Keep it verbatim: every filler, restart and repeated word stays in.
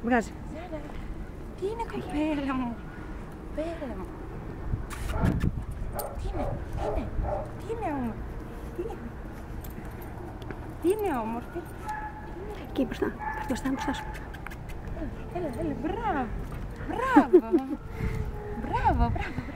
Βγάζει. Τι είναι κοπέλα μου. Κοπέλα μου. Τι είναι, τι είναι, τι είναι όμορφη. Τι είναι, τι είναι όμορφη. Εκεί μπροστά, μπροστά, μπροστά σου. Έλα, έλα, έλα, μπράβο. Μπράβο. Μπράβο, μπράβο.